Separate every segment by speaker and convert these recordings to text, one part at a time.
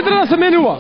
Speaker 1: треба да се менува.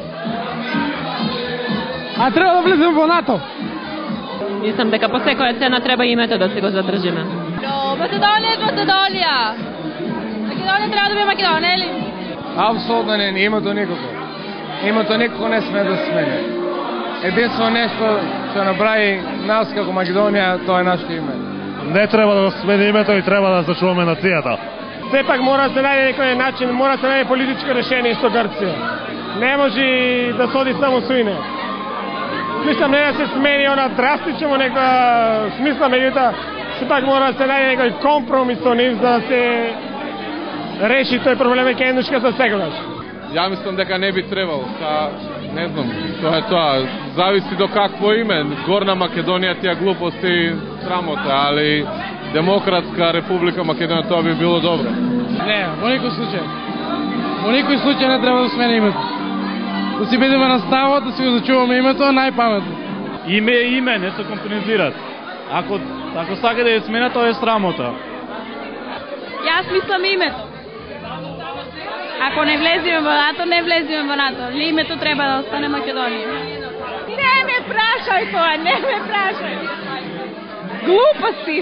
Speaker 1: А треба да влеземе во НАТО.
Speaker 2: Мислам дека по секоја цена треба името да се го задржиме.
Speaker 3: Македонија е Македонија. Македонија треба да биде Македонија, нели?
Speaker 4: Апсолутно не, името никако. Името никако не сме да смене. Единствено нешто што направи нас како Македонија, тоа е нашето име.
Speaker 5: Не треба да смени името и треба да зачуваме нацијата.
Speaker 1: Сепак мора да се најде некој начин, мора да се најде политичко решение со Грција. Не може да се оди само со име. Мислам не да се смени она драстично во некоја смисла, меѓутоа сепак мора да се најде некој компромис со нив за да се реши тој проблем ќе еднушка за секогаш.
Speaker 6: Ја мислам дека не би требало, не знам, тоа е тоа, зависи до какво име. Горна Македонија тие глупости и срамота, али Демократска Република Македонија тоа би било добро.
Speaker 1: Не, во никој случај. Во никој случај не треба да смени името. Да си бидеме на ставот, да си го зачуваме името, најпаметно.
Speaker 5: Име е име, не се компонизират. Ако сака да ја смена, тоа е срамота.
Speaker 3: Јас мислам името. Ако не влеземе во НАТО, не влеземе во НАТО. Името треба да остане Македонија. Не ме прашај тоа, не ме прашај. Глупости.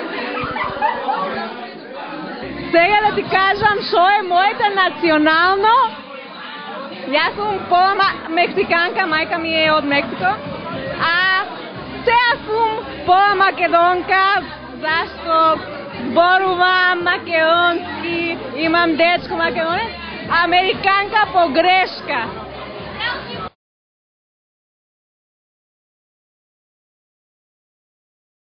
Speaker 3: Сега да ти кажам шо е моето национално. Јас сум пола мексиканка, мајка ми е од Мексико. А сега сум пола македонка, зашто зборувам македонски, имам дечко македонец. Американка по грешка.